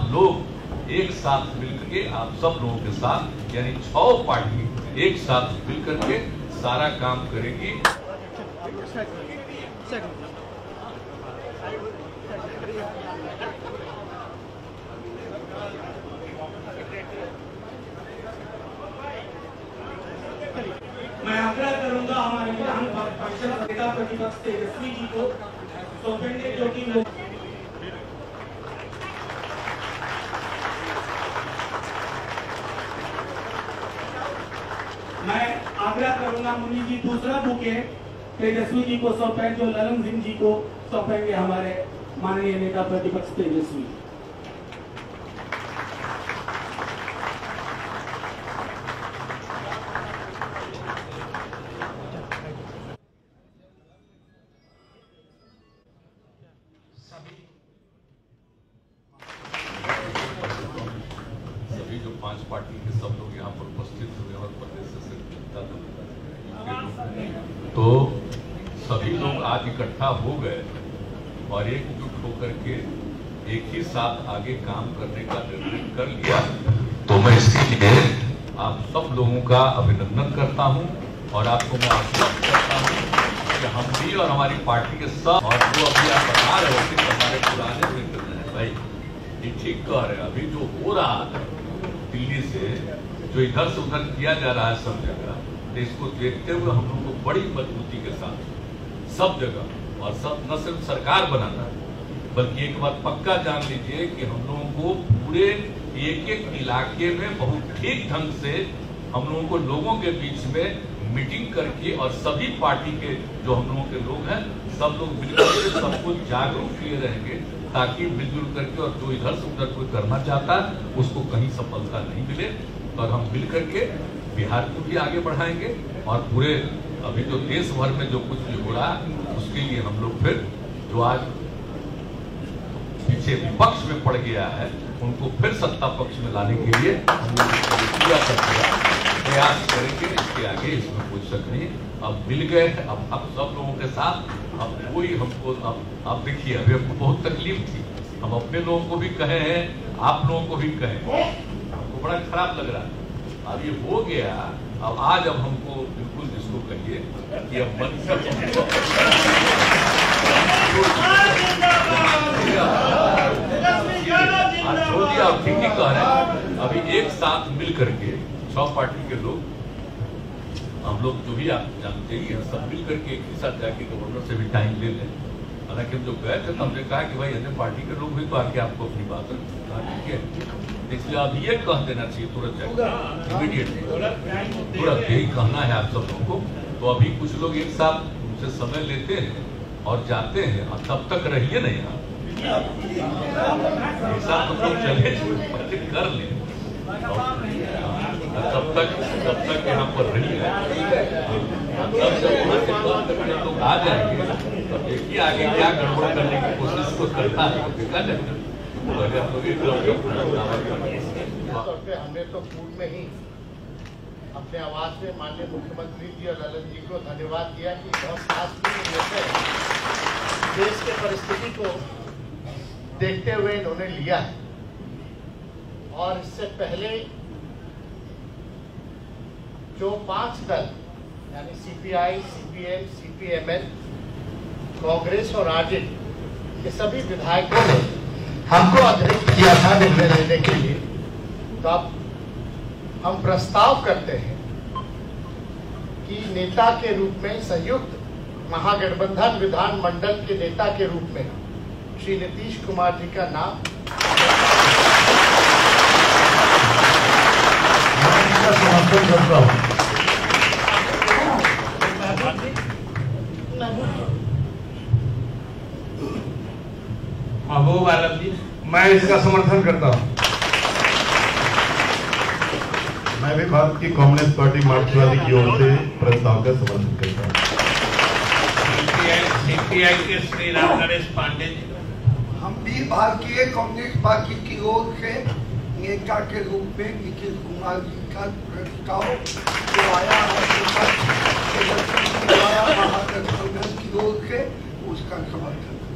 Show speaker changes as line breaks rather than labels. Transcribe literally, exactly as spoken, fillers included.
हम लोग एक साथ मिलकर के आप सब लोगों के साथ यानी छह पार्टी एक साथ मिलकर के सारा काम करेगी।
मैं आग्रह करूंगा हमारे विधान पक्ष नेता प्रतिपक्ष तेजस्वी जी को सौंपेंगे, जो कि मैं आग्रह करूंगा मुनि जी दूसरा बुके तेजस्वी जी को सौंपें, जो ललन सिंह जी को सौंपेंगे हमारे माननीय नेता प्रतिपक्ष तेजस्वी।
सभी जो पांच पार्टी के सब लोग यहाँ पर उपस्थित हुए और प्रदेश से तो सभी लोग आज इकट्ठा हो गए और एकजुट होकर के एक ही साथ आगे काम करने का निर्णय कर लिया। तो मैं इसके लिए आप सब लोगों का अभिनंदन करता हूं और आपको मैं आश्वस्त करता हूं कि हम भी और हमारी पार्टी के सब, और जो अभी आप बता रहे हो कि हमारे पुराने मित्र हैं भाई, ये ठीक कह रहे हैं। अभी जो हो रहा है दिल्ली से, जो इधर से उधर किया जा रहा है सब जगह, तो इसको देखते हुए हम लोग को बड़ी मजबूती के साथ सब जगह, और सब न सिर्फ सरकार बनाना बल्कि एक बात पक्का जान लीजिए कि हम लोगों को पूरे एक एक इलाके में बहुत ठीक ढंग से हम लोगों को लोगों के बीच में मीटिंग करके, और सभी पार्टी के जो हम लोगों के लोग हैं सब लोग मिलकर के सबको जागरूक किए रहेंगे, ताकि मिलजुल करके, और जो इधर से उधर कोई करना चाहता है उसको कहीं सफलता नहीं मिले। और हम मिल करके बिहार को भी आगे बढ़ाएंगे, और पूरे अभी जो देश भर में जो कुछ भी हो रहा है उसके लिए हम लोग फिर जो आज पीछे विपक्ष में पड़ गया है उनको फिर सत्ता पक्ष में लाने के लिए हम लोग पूरा प्रयास करेंगे। इसके आगे इसमें कोई शक नहीं। अब मिल गए, अब अब सब लोगों के साथ, अब कोई हमको, अब अब देखिए अभी हमको बहुत तकलीफ थी, हम अपने लोगों को भी कहे हैं, आप लोगों को भी कहे, हमको बड़ा खराब लग रहा है। अब ये हो गया, अब आज अब हमको बिल्कुल जिसको कहिए कि अब मन से छोड़िए, अब ठीक ही कह रहे हैं। अभी एक साथ मिल करके छह पार्टी के लोग, हम लोग जो भी आप जानते ही हैं, सब मिल करके एक ही साथ जाके गवर्नर से भी टाइम ले लें। हालांकि हम जो गए थे तो हमने कहा कि भाई अन्य पार्टी के लोग भी तो आके आपको अपनी बात रखी, इसलिए अब ये कह देना चाहिए तुरंत इमीडिएटली, तुरंत यही कहना है आप सब लोगों को। तो अभी कुछ लोग एक साथ उनसे समय लेते हैं और जाते हैं, और तब तक रहिए नहीं यहाँ, एक साथ हम लोग चले बातचीत कर लें, तब तक तब तक यहाँ पर रहिए। तब जब वहाँ से बंद करके लोग आ जाएंगे तब देखिए आगे क्या गड़बड़ करने की कोशिश को करता है, देखा जाएगा।
हमने तो पूर्व में ही अपने आवाज में माननीय मुख्यमंत्री जी और ललन जी को धन्यवाद दिया कि बहुत खास लेते देश के परिस्थिति को देखते हुए इन्होंने लिया है। और इससे पहले जो पांच दल यानी सीपीआई, सीपीएम, सीपीएमएल, कांग्रेस और आरजेडी के सभी विधायकों ने हमको अतिरिक्त किया था निर्णय लेने के लिए। तो अब हम प्रस्ताव करते हैं कि नेता के रूप में, संयुक्त महागठबंधन विधानमंडल के नेता के रूप में श्री नीतीश कुमार जी का नाम समर्थन करता हूँ।
महबूब आलम जी,
मैं इसका समर्थन करता हूँ। मैं भी भारत की कम्युनिस्ट पार्टी मार्क्सवादी की ओर से प्रस्ताव का समर्थन करता हूँ।
सीपीआई के श्री राम नरेश पांडे जी,
हम भी भारतीय कम्युनिस्ट पार्टी की ओर से नेता के रूप में नीतीश कुमार जी का प्रस्ताव जो आया है महागठबंधन की ओर से उसका समर्थन